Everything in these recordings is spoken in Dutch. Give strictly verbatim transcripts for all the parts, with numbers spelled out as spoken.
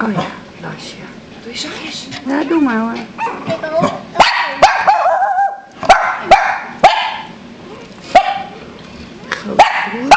Oh ja, Lasje. Doe je zachtjes. Ja, doe maar hoor. Ik hoop. Grote broer.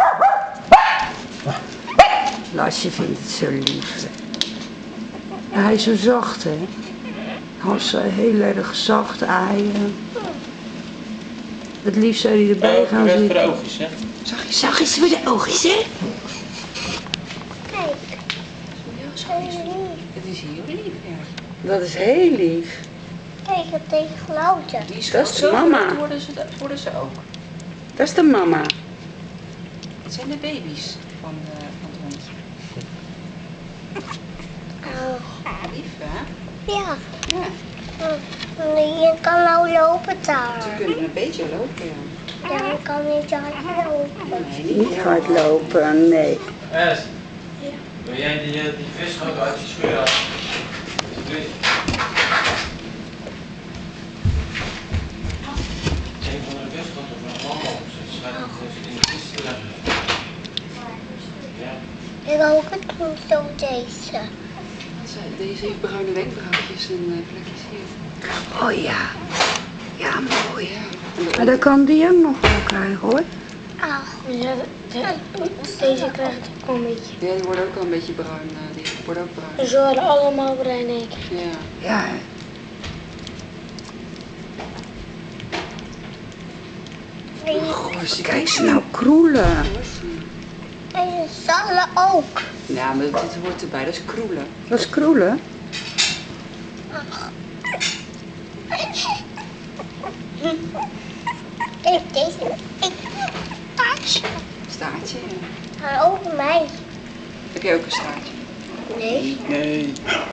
Lasje vindt het zo lief. Ja, hij is zo zacht, hè. Hij is heel erg zacht aaien. Het liefst zou hij erbij gaan Best voor zitten. de oogjes, hè? Zachtjes. Zachtjes voor de oogjes, hè. Kijk. Ja, zachtjes. Het is heel lief, ja. Dat is heel lief. Kijk, het tegen geluiden. Die is Dat is de zo mama. groot worden ze, worden ze ook. Dat is de mama. Het zijn de baby's van, de, van het hondje. Oh, Lief, hè? ja. Ja. Je kan nou lopen Ze daar. kunnen een beetje lopen, ja. Ja, je kan niet hard lopen. Nee, niet Niet hard lopen, nee. Es, wil jij die, eh, die visgoot uit je schuur halen? Alsjeblieft. Een van de visgoten van een mama op zit. Schijnt het dus in de vis te leggen. Ja. Ik ook het niet zo deze. Deze heeft bruine wenkbrauwtjes en uh, plekjes hier. Oh ja. Ja, mooi. Ja. En dat- Maar dan kan die ook nog wel krijgen, hoor. Ah, ja, deze krijgt ook al een beetje. Ja, die worden ook al een beetje bruin. Uh, die worden ook bruin. Ze worden allemaal bruin, denk ik. Ja. Ja. Goh, Kijk ze nou kroelen. En ze zallen ook. Ja, maar dit hoort erbij. Dat is kroelen. Dat is kroelen. Kijk, deze. Ik. Taartje. Staartje, ja. Gaan over mij. Heb jij ook een staartje? Nee. Nee.